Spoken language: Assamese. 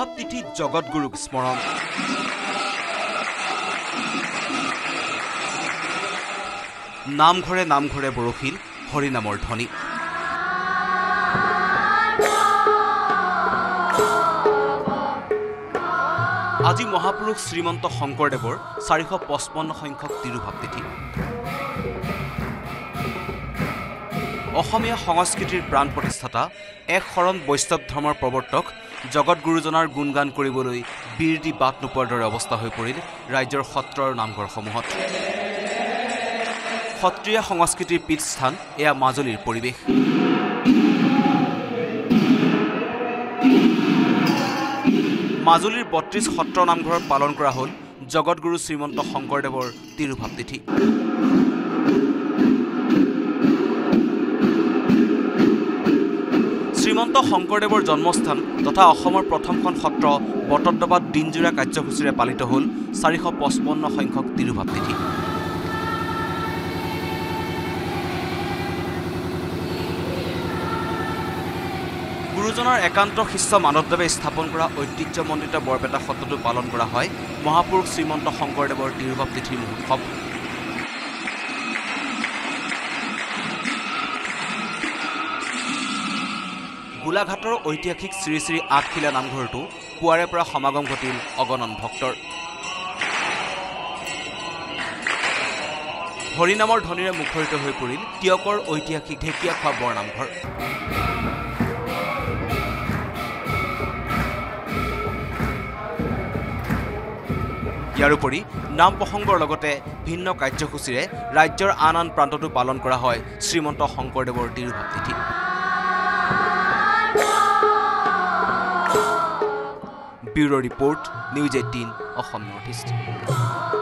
তিৰুভাৱ তিথিত জগতগুৰুক স্মৰণ নামঘৰে নামঘৰে বৰশীল হৰিনামৰ ধ্বনি আজি মহাপুৰুষ শ্ৰীমন্ত শংকৰদেৱৰ 455 সংখ্যক তিৰুভাৱ তিথি অসমীয়া সংস্কৃতিৰ প্ৰাণ প্ৰতিষ্ঠাতা এক শৰণ বৈষ্ণৱ ধৰ্মৰ প্ৰৱৰ্তক জগতগুৰুজনাৰ গুণগান কৰিবলৈ বীৰ দি বাট নোপোৱাৰ দৰে অৱস্থা হৈ পৰিল ৰাজ্যৰ সত্ৰ আৰু নামঘৰসমূহত সত্ৰীয়া সংস্কৃতিৰ পীঠস্থান এয়া মাজুলীৰ পৰিৱেশ মাজুলীৰ ৩২ সত্ৰ নামঘৰত পালন কৰা হ'ল জগতগুৰু শ্ৰীমন্ত শংকৰদেৱৰ তিৰুভাৱ তিথি শ্ৰীমন্ত শংকৰদেৱৰ জন্মস্থান তথা অসমৰ প্ৰথমখন সত্ৰ বটদ্ৰৱাত দিনজোৰা কাৰ্যসূচীৰে পালিত হ'ল 455 সংখ্যক তিৰুভাৱ তিথি গুৰুজনাৰ একান্ত শিষ্য মানৱদেৱে স্থাপন কৰা ঐতিহ্যমণ্ডিত বৰপেটা সত্ৰতো পালন কৰা হয় মহাপুৰুষ শ্ৰীমন্ত শংকৰদেৱৰ তিৰুভাৱ তিথিৰ উৎসৱ গোলাঘাটৰ ঐতিহাসিক শ্ৰী শ্ৰী আঠখিলা নামঘৰটো পুৱাৰে পৰা সমাগম ঘটিল অগণন ভক্তৰ হৰিনামৰ ধ্বনিৰে মুখৰিত হৈ পৰিল টিয়কৰ ঐতিহাসিক ঢেকীয়াখোৱা বৰনামঘৰ ইয়াৰোপৰি নাম প্ৰসংগৰ লগতে ভিন্ন কাৰ্যসূচীৰে ৰাজ্যৰ আন আন প্ৰান্ততো পালন কৰা হয় শ্ৰীমন্ত শংকৰদেৱৰ তিৰুভাৱ তিথি bureau' report news 18 Assam North east